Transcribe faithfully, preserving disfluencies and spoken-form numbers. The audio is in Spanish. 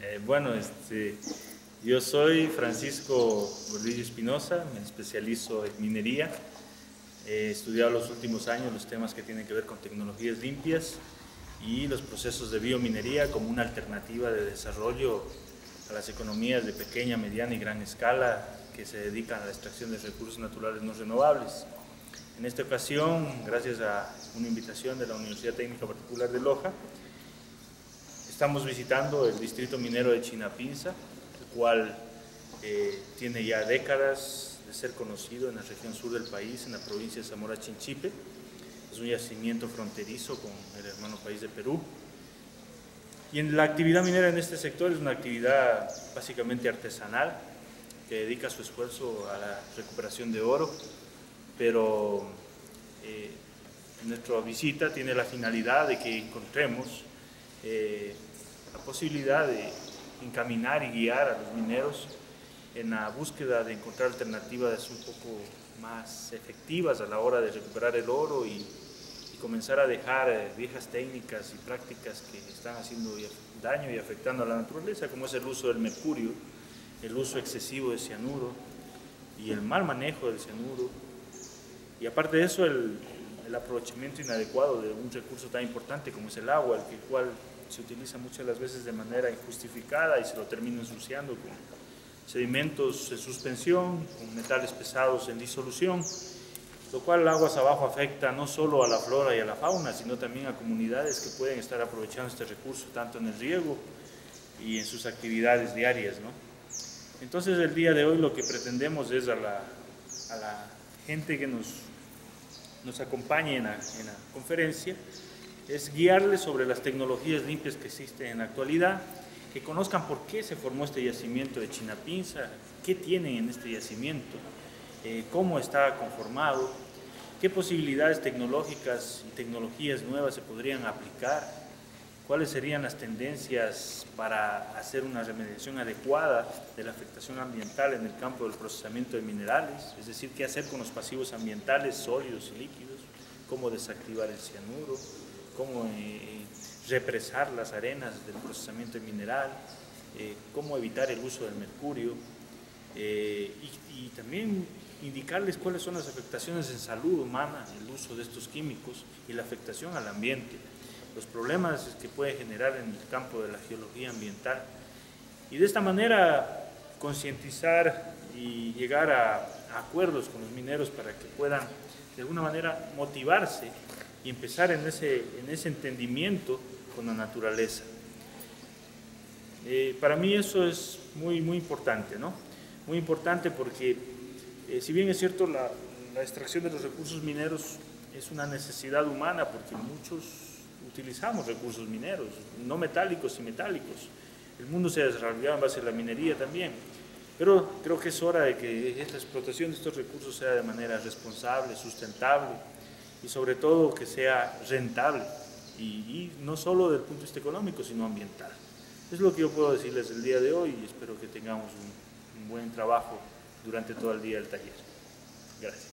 Eh, bueno, este, yo soy Francisco Gordillo Espinosa, me especializo en minería. He estudiado los últimos años los temas que tienen que ver con tecnologías limpias y los procesos de biominería como una alternativa de desarrollo a las economías de pequeña, mediana y gran escala que se dedican a la extracción de recursos naturales no renovables. En esta ocasión, gracias a una invitación de la Universidad Técnica Particular de Loja, estamos visitando el distrito minero de Chinapinza, el cual eh, tiene ya décadas de ser conocido en la región sur del país, en la provincia de Zamora Chinchipe. Es un yacimiento fronterizo con el hermano país de Perú. Y en la actividad minera en este sector es una actividad básicamente artesanal, que dedica su esfuerzo a la recuperación de oro, pero eh, nuestra visita tiene la finalidad de que encontremos eh, la posibilidad de encaminar y guiar a los mineros en la búsqueda de encontrar alternativas un poco más efectivas a la hora de recuperar el oro y, y comenzar a dejar eh, viejas técnicas y prácticas que están haciendo daño y afectando a la naturaleza, como es el uso del mercurio, el uso excesivo de cianuro y el mal manejo del cianuro. Y aparte de eso, el, el aprovechamiento inadecuado de un recurso tan importante como es el agua, el cual se utiliza muchas de las veces de manera injustificada y se lo termina ensuciando con sedimentos en suspensión, con metales pesados en disolución, lo cual aguas abajo afecta no solo a la flora y a la fauna, sino también a comunidades que pueden estar aprovechando este recurso tanto en el riego y en sus actividades diarias, ¿no? Entonces el día de hoy lo que pretendemos es a la, a la gente que nos, nos acompañe en la, en la conferencia, es guiarles sobre las tecnologías limpias que existen en la actualidad, que conozcan por qué se formó este yacimiento de Chinapinza, qué tienen en este yacimiento, eh, cómo está conformado, qué posibilidades tecnológicas y tecnologías nuevas se podrían aplicar, cuáles serían las tendencias para hacer una remediación adecuada de la afectación ambiental en el campo del procesamiento de minerales, es decir, qué hacer con los pasivos ambientales sólidos y líquidos, cómo desactivar el cianuro, cómo eh, represar las arenas del procesamiento de mineral, eh, cómo evitar el uso del mercurio eh, y, y también indicarles cuáles son las afectaciones en salud humana, el uso de estos químicos y la afectación al ambiente, los problemas que puede generar en el campo de la geología ambiental. Y de esta manera concientizar y llegar a, a acuerdos con los mineros para que puedan de alguna manera motivarse y empezar en ese, en ese entendimiento con la naturaleza. Eh, para mí eso es muy, muy importante, ¿no? Muy importante porque eh, si bien es cierto la, la extracción de los recursos mineros es una necesidad humana porque muchos utilizamos recursos mineros, no metálicos y metálicos. El mundo se ha desarrollado en base a la minería también, pero creo que es hora de que esta explotación de estos recursos sea de manera responsable, sustentable y sobre todo que sea rentable y, y no solo desde el punto de vista económico, sino ambiental. Es lo que yo puedo decirles el día de hoy y espero que tengamos un, un buen trabajo durante todo el día del taller. Gracias.